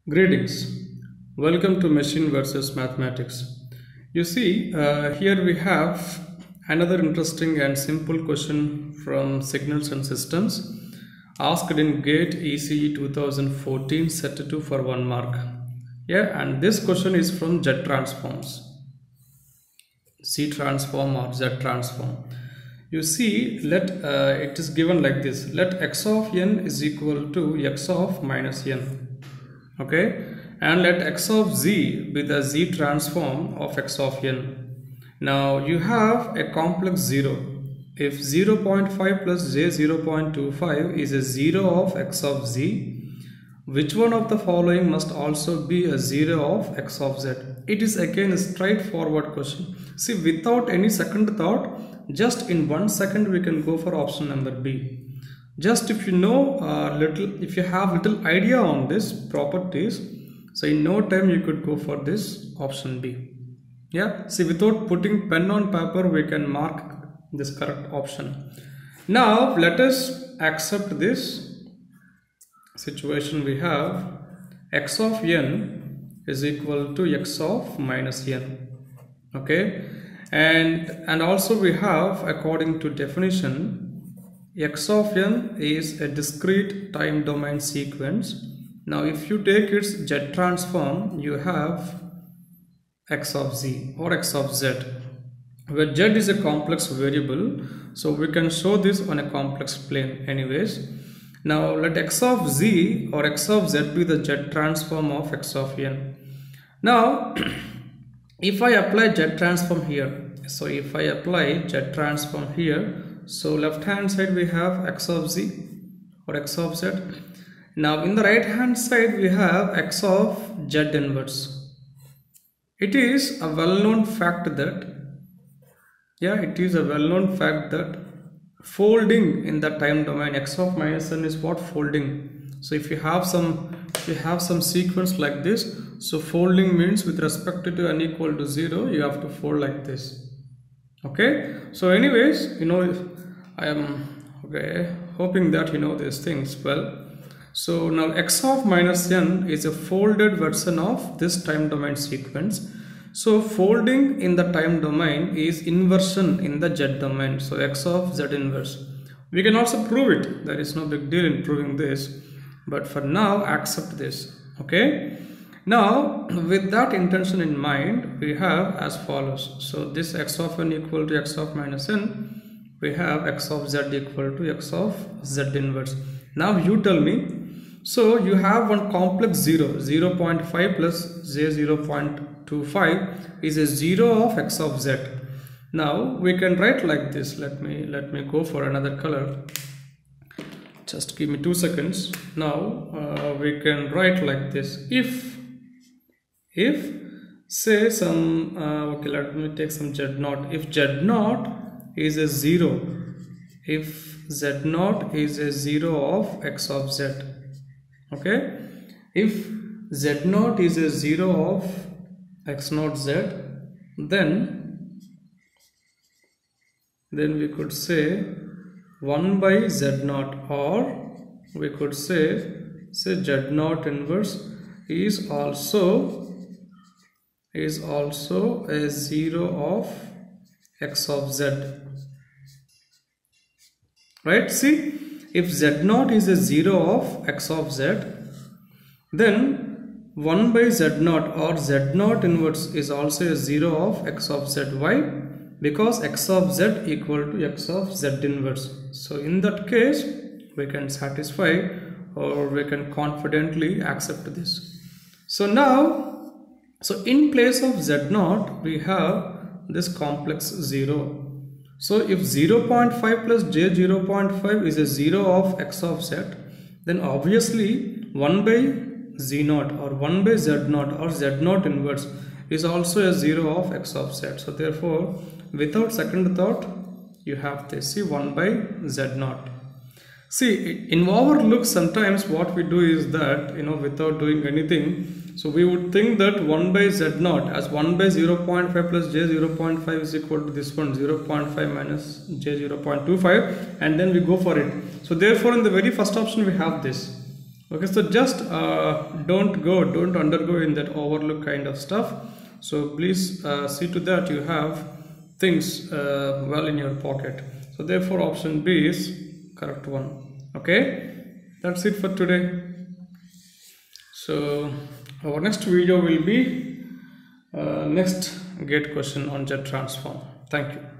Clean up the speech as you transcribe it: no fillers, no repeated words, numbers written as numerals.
Greetings. Welcome to Machine versus Mathematics. You see, here we have another interesting and simple question from Signals and Systems asked in GATE ECE 2014 set to for 1 mark. Yeah, and this question is from Z transforms. C transform or Z transform. You see, it is given like this. Let x of n is equal to x of minus n. Okay, and let x of z be the z transform of x of n. Now you have a complex 0. If 0.5 plus j 0.25 is a 0 of x of z, which one of the following must also be a 0 of x of z? It is again a straightforward question. See, without any second thought, just in 1 second we can go for option number B. Just if you know if you have little idea on this properties, so in no time you could go for this option B. Yeah, see, without putting pen on paper we can mark this correct option. Now let us accept this situation. We have x of n is equal to x of minus n. Okay, and also we have, according to definition, x of n is a discrete time domain sequence. Now if you take its z transform, you have x of z or x of z, where z is a complex variable, so we can show this on a complex plane anyways. Now let x of z or x of z be the z transform of x of n. Now if I apply z transform here, so if I apply z transform here, so left hand side we have x of z or x of z. Now in the right hand side we have x of z inverse. It is a well-known fact that, folding in the time domain x of minus n is what? Folding. So if you have some sequence like this, so folding means with respect to n equal to 0 you have to fold like this. Okay, so anyways, I am hoping that you know these things well. So now x of minus n is a folded version of this time domain sequence. So folding in the time domain is inversion in the z domain, so x of z inverse. We can also prove it. There is no big deal in proving this, but for now accept this. Okay, now with that intention in mind, we have as follows. So this x of n equal to x of minus n, we have x of z equal to x of z inverse. Now you tell me, so you have one complex 0.5 plus j 0.25 is a 0 of x of z. Now we can write like this. Let me go for another color. Just give me 2 seconds. Now we can write like this. If say some let me take some z0. If z0 is a 0, if z0 is a 0 of x of z, okay, if z0 is a 0 of x0 z, then we could say 1 by z0, or we could say z0 inverse is also a 0 of x of z, right? See, if z0 is a 0 of x of z, then 1 by z0 or z0 inverse is also a 0 of x of z. Why? Because x of z equal to x of z inverse. So in that case we can satisfy, or we can confidently accept this. So now, so in place of z0 we have this complex 0. So if 0.5 plus j 0.5 is a 0 of x of z, then obviously 1 by z0 or 1 by z0 or z0 inverse is also a 0 of x of z. So therefore, without second thought, you have this, see, 1 by z0. See, in our look, sometimes what we do is that, without doing anything, so we would think that 1 by z0 as 1 by 0.5 plus j 0.5 is equal to this one, 0.5 minus j 0.25, and then we go for it. So therefore in the very first option we have this. Okay, so just don't undergo in that overlook kind of stuff. So please see to that you have things well in your pocket. So therefore option B is correct one. Okay, that's it for today. So our next video will be next gate question on jet transform. Thank you.